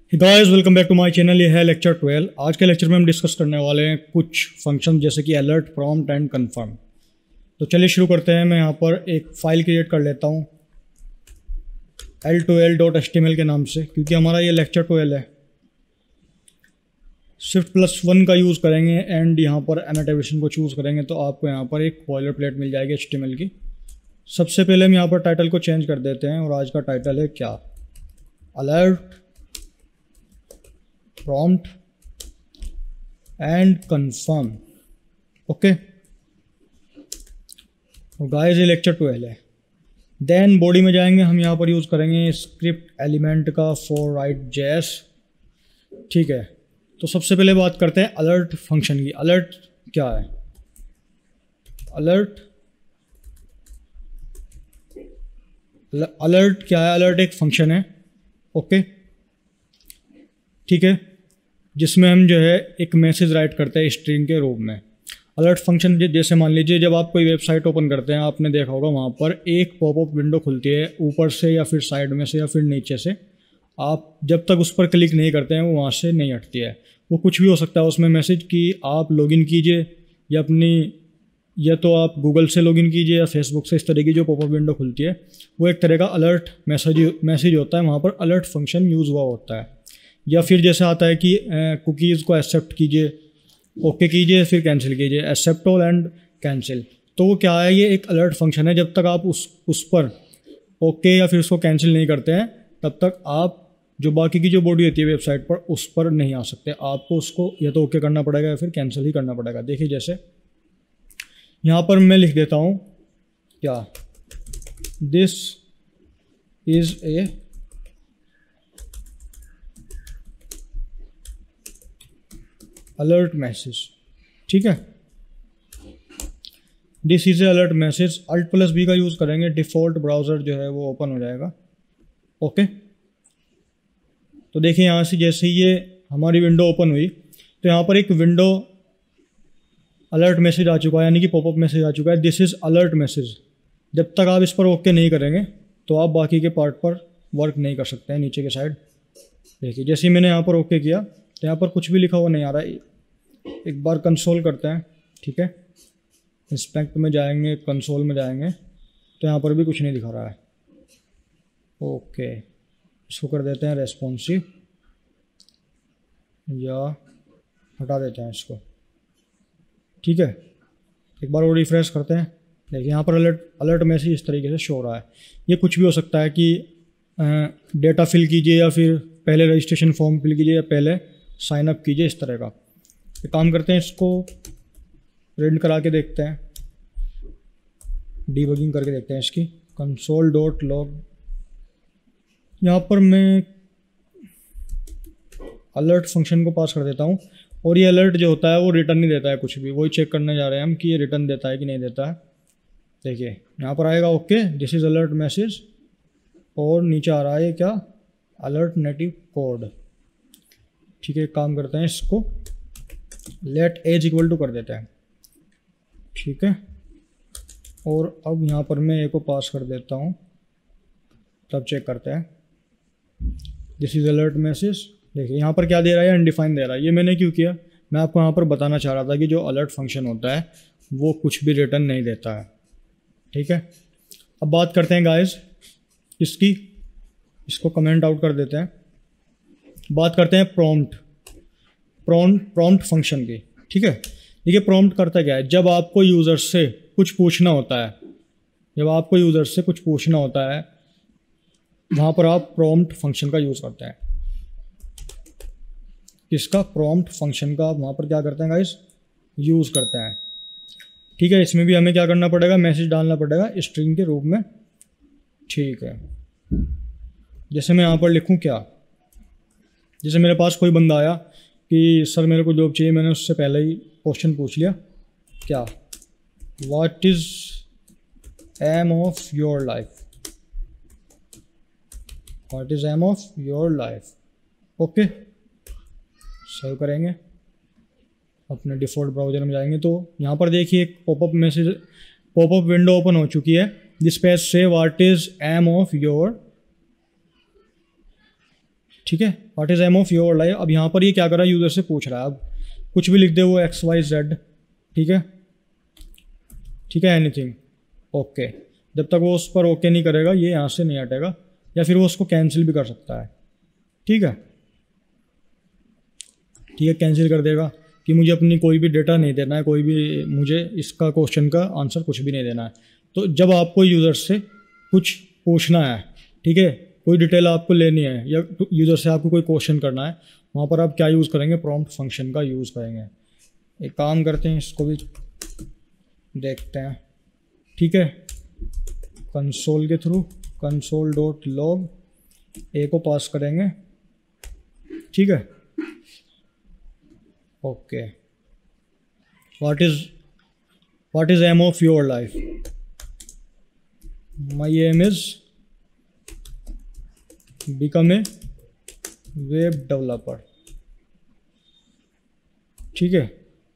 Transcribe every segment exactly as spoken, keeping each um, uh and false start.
Guys welcome back to my channel. ये है lecture twelve. आज के लेक्चर में हम डिस्कस करने वाले हैं कुछ फंक्शन जैसे कि अलर्ट, प्रॉम्प्ट एंड कंफर्म। तो चलिए शुरू करते हैं। मैं यहाँ पर एक फ़ाइल क्रिएट कर लेता हूँ L two L dot H T M L के नाम से, क्योंकि हमारा ये लेक्चर ट्वेल्व है। शिफ्ट प्लस वन का यूज़ करेंगे एंड यहाँ पर एनोटेशन को चूज़ करेंगे तो आपको यहाँ पर एक बॉयलर प्लेट मिल जाएगी एच टी एम एल की। सबसे पहले हम यहाँ पर टाइटल को चेंज कर देते हैं और आज का टाइटल है क्या, alert, prompt and confirm. Okay, और गाइस ये लेक्चर ट्वेल्व है। देन बॉडी में जाएंगे, हम यहाँ पर यूज़ करेंगे स्क्रिप्ट एलिमेंट का फॉर राइट जेएस। ठीक है, तो सबसे पहले बात करते हैं अलर्ट फंक्शन की। अलर्ट क्या है? अलर्ट अलर्ट क्या है? अलर्ट एक फंक्शन है, ओके, ठीक है, जिसमें हम जो है एक मैसेज राइट करते हैं स्ट्रिंग के रूप में। अलर्ट फंक्शन जैसे मान लीजिए जब आप कोई वेबसाइट ओपन करते हैं, आपने देखा होगा वहाँ पर एक पॉपअप विंडो खुलती है ऊपर से या फिर साइड में से या फिर नीचे से। आप जब तक उस पर क्लिक नहीं करते हैं वो वहाँ से नहीं हटती है। वो कुछ भी हो सकता है उसमें मैसेज कि आप लॉगिन कीजिए या अपनी या तो आप गूगल से लॉगिन कीजिए या फेसबुक से। इस तरह की जो पॉपअप विंडो खुलती है वो एक तरह का अलर्ट मैसेज मैसेज होता है। वहाँ पर अलर्ट फंक्शन यूज़ हुआ होता है। या फिर जैसे आता है कि कुकीज़ को एक्सेप्ट कीजिए, ओके कीजिए, फिर कैंसिल कीजिए, एक्सेप्ट ऑल एंड कैंसिल। तो वो क्या है, ये एक अलर्ट फंक्शन है। जब तक आप उस उस पर ओके या फिर उसको कैंसिल नहीं करते हैं तब तक आप जो बाकी की जो बॉडी होती है वेबसाइट पर उस पर नहीं आ सकते। आपको उसको या तो ओके करना पड़ेगा या फिर कैंसिल ही करना पड़ेगा। देखिए जैसे यहाँ पर मैं लिख देता हूँ क्या, this is a alert message. ठीक है, this is a alert message. Alt plus B का यूज़ करेंगे, डिफ़ॉल्ट ब्राउज़र जो है वो ओपन हो जाएगा। ओके, तो देखिए यहाँ से जैसे ही ये हमारी विंडो ओपन हुई तो यहाँ पर एक विंडो अलर्ट मैसेज आ चुका है, यानी कि पॉपअप मैसेज आ चुका है, दिस इज़ अलर्ट मैसेज। जब तक आप इस पर ओके नहीं करेंगे तो आप बाकी के पार्ट पर वर्क नहीं कर सकते हैं। नीचे के साइड देखिए जैसे ही मैंने यहाँ पर ओके किया तो यहाँ पर कुछ भी लिखा हुआ नहीं आ रहा है। एक बार कंसोल करते हैं, ठीक है, इंस्पेक्ट में जाएंगे, कंसोल में जाएंगे तो यहाँ पर भी कुछ नहीं दिखा रहा है। ओके, इसको कर देते हैं रेस्पॉन्सिव या हटा देते हैं इसको। ठीक है, एक बार वो रिफ्रेश करते हैं। देखिए यहाँ पर अलर्ट अलर्ट मैसेज इस तरीके से शो हो रहा है। ये कुछ भी हो सकता है कि डेटा फिल कीजिए या फिर पहले रजिस्ट्रेशन फॉर्म फिल कीजिए या पहले साइन अप कीजिए, इस तरह का। एक काम करते हैं, इसको प्रिंट करा के देखते हैं, डीबगिंग करके देखते हैं इसकी। कंसोल डॉट लॉग, यहाँ पर मैं अलर्ट फंक्शन को पास कर देता हूँ और ये अलर्ट जो होता है वो रिटर्न नहीं देता है कुछ भी। वही चेक करने जा रहे हैं हम कि ये रिटर्न देता है कि नहीं देता है। देखिए यहाँ पर आएगा okay, this is alert message, और नीचे आ रहा है क्या, अलर्ट नेटिव कोड। ठीक है, काम करते हैं, इसको लेट एज इक्वल टू कर देते हैं। ठीक है, और अब यहाँ पर मैं ए को पास कर देता हूँ, तब चेक करते हैं। This is alert message. देखिए यहाँ पर क्या दे रहा है, अनडिफाइंड दे रहा है। ये मैंने क्यों किया, मैं आपको यहाँ पर बताना चाह रहा था कि जो अलर्ट फंक्शन होता है वो कुछ भी रिटर्न नहीं देता है। ठीक है, अब बात करते हैं गाइस इसकी, इसको कमेंट आउट कर देते हैं। बात करते हैं प्रॉम्प्ट प्रॉम्प्ट प्रॉम्प्ट फंक्शन की। ठीक है, देखिए प्रॉम्प्ट करता क्या है, जब आपको यूज़र से कुछ पूछना होता है, जब आपको यूज़र से कुछ पूछना होता है वहाँ पर आप प्रॉम्प्ट फंक्शन का यूज़ करते हैं। किसका? प्रॉम्प्ट फंक्शन का वहाँ पर क्या करते हैं गाइस, यूज़ करते हैं। ठीक है, इसमें भी हमें क्या करना पड़ेगा, मैसेज डालना पड़ेगा स्ट्रिंग के रूप में। ठीक है, जैसे मैं यहाँ पर लिखूँ क्या, जैसे मेरे पास कोई बंदा आया कि सर मेरे को जॉब चाहिए, मैंने उससे पहले ही क्वेश्चन पूछ लिया क्या, what is aim of your life, what is aim of your life. Okay, save करेंगे, अपने डिफ़ॉल्ट ब्राउज़र में जाएंगे तो यहाँ पर देखिए एक popup message popup window open हो चुकी है जिस पे से what is aim of your, ठीक है, what is aim of your life. अब यहाँ पर ये क्या कर रहा है, यूज़र से पूछ रहा है। अब कुछ भी लिख दे वो एक्स वाई जेड, ठीक है, ठीक है, एनीथिंग, ओके। जब तक वो उस पर ओके नहीं करेगा ये यहाँ से नहीं हटेगा, या फिर वो उसको कैंसिल भी कर सकता है, ठीक है, ठीक है, कैंसिल कर देगा कि मुझे अपनी कोई भी डेटा नहीं देना है, कोई भी मुझे इसका क्वेश्चन का आंसर कुछ भी नहीं देना है। तो जब आपको यूज़र से कुछ पूछना है, ठीक है, कोई डिटेल आपको लेनी है या यूज़र से आपको कोई क्वेश्चन करना है, वहाँ पर आप क्या यूज़ करेंगे, प्रॉम्प्ट फंक्शन का यूज़ करेंगे। एक काम करते हैं, इसको भी देखते हैं, ठीक है, कंसोल के through console dot log A को पास करेंगे, ठीक है, okay. What is what is aim of your life, my aim is become a web developer, ठीक है,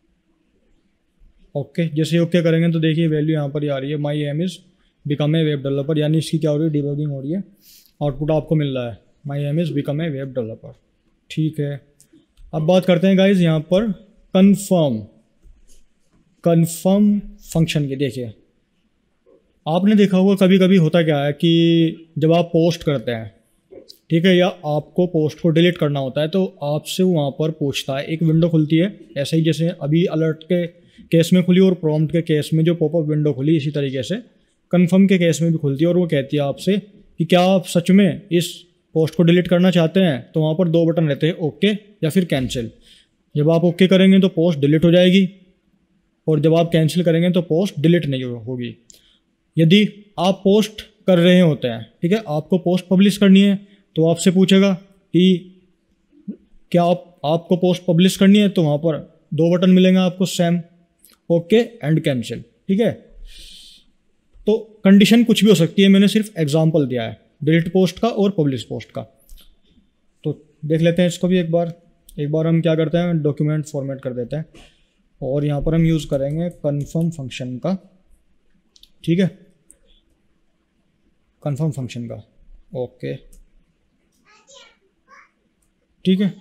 ओके। जैसे ओके करेंगे तो देखिए वैल्यू यहाँ पर ही आ रही है, my aim is become a web developer, यानी इसकी क्या हो रही है, डिबगिंग हो रही है, आउटपुट आपको मिल रहा है, my aim is become a web developer, ठीक है। अब बात करते हैं गाइज यहाँ पर कन्फर्म कन्फर्म फंक्शन की। देखिए आपने देखा होगा कभी कभी होता क्या है कि जब आप पोस्ट करते हैं, ठीक है, या आपको पोस्ट को डिलीट करना होता है तो आपसे वहाँ पर पूछता है, एक विंडो खुलती है, ऐसे ही जैसे अभी अलर्ट के केस में खुली और प्रॉम्प्ट के केस में जो पॉपअप विंडो खुली, इसी तरीके से कन्फर्म के केस में भी खुलती है, और वो कहती है आपसे कि क्या आप सच में इस पोस्ट को डिलीट करना चाहते हैं। तो वहाँ पर दो बटन रहते हैं, ओके या फिर कैंसिल। जब आप ओके करेंगे तो पोस्ट डिलीट हो जाएगी, और जब आप कैंसिल करेंगे तो पोस्ट डिलीट नहीं होगी। यदि आप पोस्ट कर रहे होते हैं, ठीक है, आपको पोस्ट पब्लिश करनी है, तो आपसे पूछेगा कि क्या आप आपको पोस्ट पब्लिश करनी है, तो वहाँ पर दो बटन मिलेंगे आपको, सेम, ओके एंड कैंसिल, ठीक है। तो कंडीशन कुछ भी हो सकती है, मैंने सिर्फ एग्जांपल दिया है डिलीट पोस्ट का और पब्लिश पोस्ट का। तो देख लेते हैं इसको भी एक बार। एक बार हम क्या करते हैं, डॉक्यूमेंट फॉर्मेट कर देते हैं, और यहाँ पर हम यूज़ करेंगे कन्फर्म फंक्शन का, ठीक है, कन्फर्म फंक्शन का, ओके, ठीक है।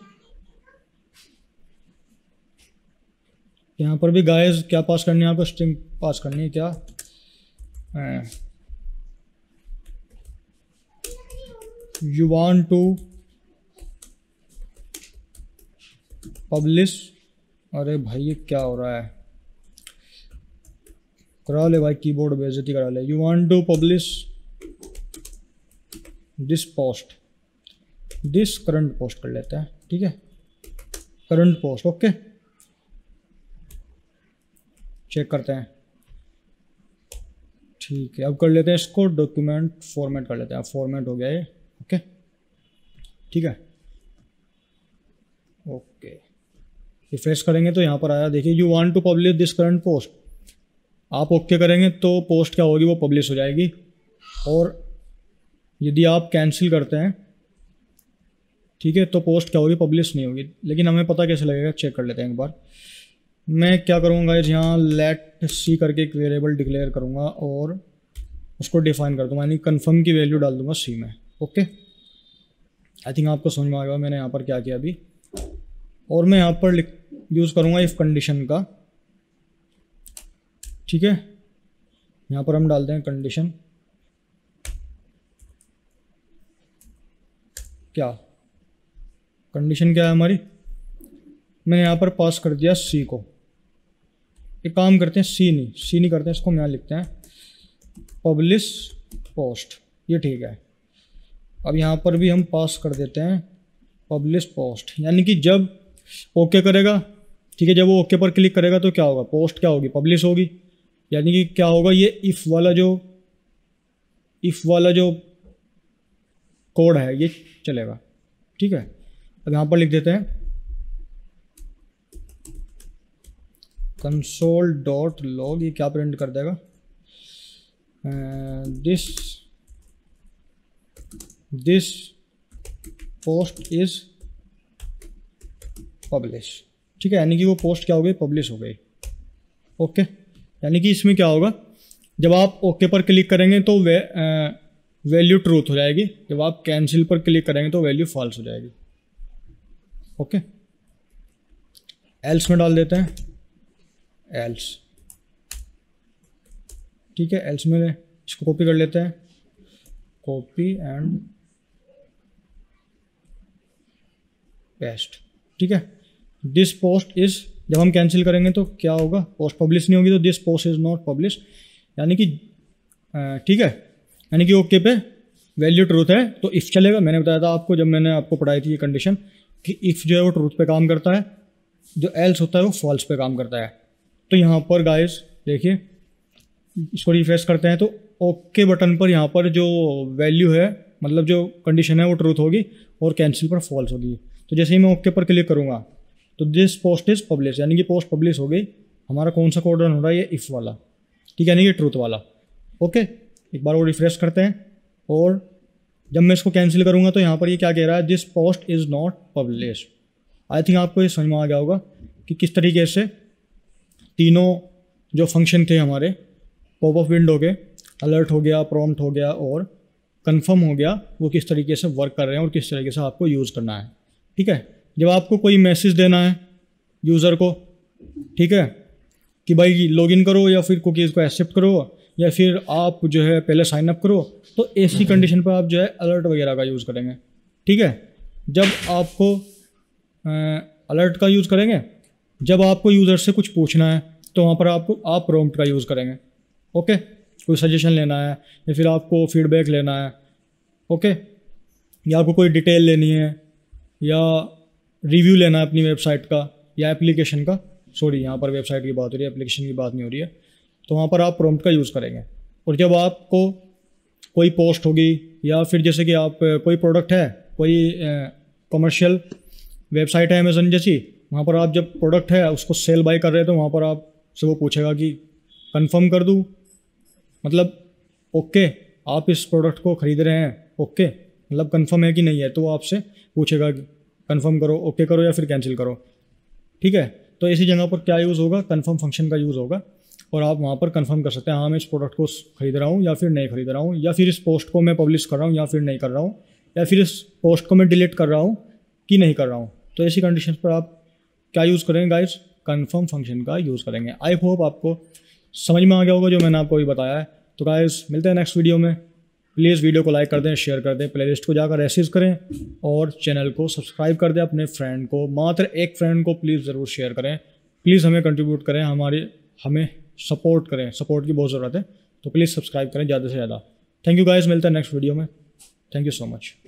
यहाँ पर भी गाइस क्या पास करनी है आपको, स्ट्रिंग पास करनी है, क्या यू वांट टू पब्लिश, अरे भाई ये क्या हो रहा है, करा ले भाई, कीबोर्ड बेइज्जती करा ले। You want to publish this post, this current post कर लेते हैं, ठीक है, करंट पोस्ट, ओके। चेक करते हैं, ठीक है। अब कर लेते हैं इसको डॉक्यूमेंट फॉर्मेट कर लेते हैं, फॉर्मेट हो गया ये, ओके, ठीक है, ओके। रिफ्रेश करेंगे तो यहाँ पर आया, देखिए you want to publish this current post. आप ओके करेंगे तो पोस्ट क्या होगी, वो पब्लिश हो जाएगी, और यदि आप कैंसिल करते हैं, ठीक है, तो पोस्ट क्या होगी, पब्लिश नहीं होगी। लेकिन हमें पता कैसे लगेगा, चेक कर लेते हैं एक बार। मैं क्या करूँगा, यहाँ लेट सी करके एक वेरिएबल डिक्लेयर करूँगा और उसको डिफाइन कर दूँगा, यानी कन्फर्म की वैल्यू डाल दूँगा सी में, ओके। आई थिंक आपको समझ में आ गया मैंने यहाँ पर क्या किया अभी। और मैं यहाँ पर यूज़ करूँगा इफ़ कंडीशन का, ठीक है। यहाँ पर हम डालते हैं कंडीशन, क्या कंडीशन क्या है हमारी, मैंने यहाँ पर पास कर दिया सी को। एक काम करते हैं, सी नहीं सी नहीं करते हैं, इसको हम यहाँ लिखते हैं पब्लिश पोस्ट, ये ठीक है। अब यहाँ पर भी हम पास कर देते हैं पब्लिश पोस्ट, यानी कि जब ओके करेगा, ठीक है, जब वो ओके पर क्लिक करेगा तो क्या होगा, पोस्ट क्या होगी, पब्लिश होगी। यानी कि क्या होगा, ये इफ़ वाला जो इफ़ वाला जो कोड है ये चलेगा, ठीक है। अब यहाँ पर लिख देते हैं कंसोल डॉट लॉग, ये क्या प्रिंट कर देगा, this this post is publish, ठीक है। यानी कि वो पोस्ट क्या हो गई, पब्लिश हो गई, ओके। यानी कि इसमें क्या होगा, जब आप ओके पर क्लिक करेंगे तो वे वैल्यू ट्रूथ हो जाएगी, जब आप कैंसिल पर क्लिक करेंगे तो वैल्यू फॉल्स हो जाएगी। ओके, एल्स में डाल देते हैं, एल्स, ठीक है, एल्स में इसको कॉपी कर लेते हैं, कॉपी एंड पेस्ट, ठीक है। दिस पोस्ट इज, जब हम कैंसिल करेंगे तो क्या होगा, पोस्ट पब्लिश नहीं होगी, तो this post is not publish, यानी कि ठीक है, यानी कि ओके पे वैल्यू ट्रूथ है तो इफ़ चलेगा। मैंने बताया था आपको जब मैंने आपको पढ़ाई थी ये कंडीशन कि इफ़ जो है वो ट्रूथ पे काम करता है, जो एल्स होता है वो फॉल्स पे काम करता है। तो यहाँ पर गाइस देखिए, इसको रिफ्रेश करते हैं तो ओके बटन पर यहाँ पर जो वैल्यू है, मतलब जो कंडीशन है वो ट्रूथ होगी और कैंसिल पर फॉल्स होगी। तो जैसे ही मैं ओके पर क्लिक करूँगा तो दिस पोस्ट इज पब्लिश, यानी कि पोस्ट पब्लिश हो गई। हमारा कौन सा कोड रन हो रहा है, ये इफ़ वाला, ठीक है, यानी कि ट्रूथ वाला। ओके, एक बार वो रिफ्रेश करते हैं और जब मैं इसको कैंसिल करूँगा तो यहाँ पर ये क्या कह रहा है, this post is not publish. I think आपको ये समझ में आ गया होगा कि किस तरीके से तीनों जो फंक्शन थे हमारे, पॉपअप विंडो के, अलर्ट हो गया, प्रॉम्प्ट हो गया और कंफर्म हो गया, वो किस तरीके से वर्क कर रहे हैं और किस तरीके से आपको यूज़ करना है। ठीक है, जब आपको कोई मैसेज देना है यूज़र को, ठीक है, कि भाई लॉगिन करो या फिर कुकीज़ को एक्सेप्ट करो या फिर आप जो है पहले साइन अप करो, तो ऐसी कंडीशन पर आप जो है अलर्ट वगैरह का यूज़ करेंगे। ठीक है, जब आपको अलर्ट का यूज़ करेंगे, जब आपको यूज़र से कुछ पूछना है तो वहाँ पर आपको आप प्रॉम्प्ट का यूज़ करेंगे। ओके, कोई सजेशन लेना है या फिर आपको फीडबैक लेना है, ओके, या आपको कोई डिटेल लेनी है या रिव्यू लेना है अपनी वेबसाइट का या एप्लीकेशन का, सॉरी यहाँ पर वेबसाइट की बात हो रही है, एप्लीकेशन की बात नहीं हो रही है, तो वहाँ पर आप प्रॉम्प्ट का यूज़ करेंगे। और जब आपको कोई पोस्ट होगी या फिर जैसे कि आप कोई प्रोडक्ट है, कोई कमर्शियल वेबसाइट है अमेज़न जैसी, वहाँ पर आप जब प्रोडक्ट है उसको सेल बाय कर रहे हैं तो वहाँ पर आप से वो पूछेगा कि कंफर्म कर दूँ, मतलब ओके आप इस प्रोडक्ट को ख़रीद रहे हैं, ओके मतलब कंफर्म है कि नहीं है, तो वो आपसे पूछेगा कि कंफर्म करो, ओके करो या फिर कैंसिल करो। ठीक है, तो ऐसी जगह पर क्या यूज़ होगा, कंफर्म फंक्शन का यूज़ होगा और आप वहाँ पर कंफर्म कर सकते हैं, हाँ मैं इस प्रोडक्ट को खरीद रहा हूँ या फिर नहीं खरीद रहा हूँ, या फिर इस पोस्ट को मैं पब्लिश कर रहा हूँ या फिर नहीं कर रहा हूँ, या फिर इस पोस्ट को मैं डिलीट कर रहा हूँ कि नहीं कर रहा हूँ। तो ऐसी कंडीशन पर आप क्या यूज़ करेंगे गाइस, कंफर्म फंक्शन का यूज़ करेंगे। आई होप आपको समझ में आ गया होगा जो मैंने आपको अभी बताया है। तो गाइस मिलते हैं नेक्स्ट वीडियो में। प्लीज़ वीडियो को लाइक कर दें, शेयर कर दें, प्लेलिस्ट को जाकर एक्सेस करें और चैनल को सब्सक्राइब कर दें। अपने फ्रेंड को, मात्र एक फ्रेंड को प्लीज़ ज़रूर शेयर करें। प्लीज़ हमें कंट्रीब्यूट करें, हमारे हमें सपोर्ट करें, सपोर्ट की बहुत ज़रूरत है, तो प्लीज़ सब्सक्राइब करें ज़्यादा से ज़्यादा। थैंक यू गाइस, मिलते हैं नेक्स्ट वीडियो में। Thank you so much.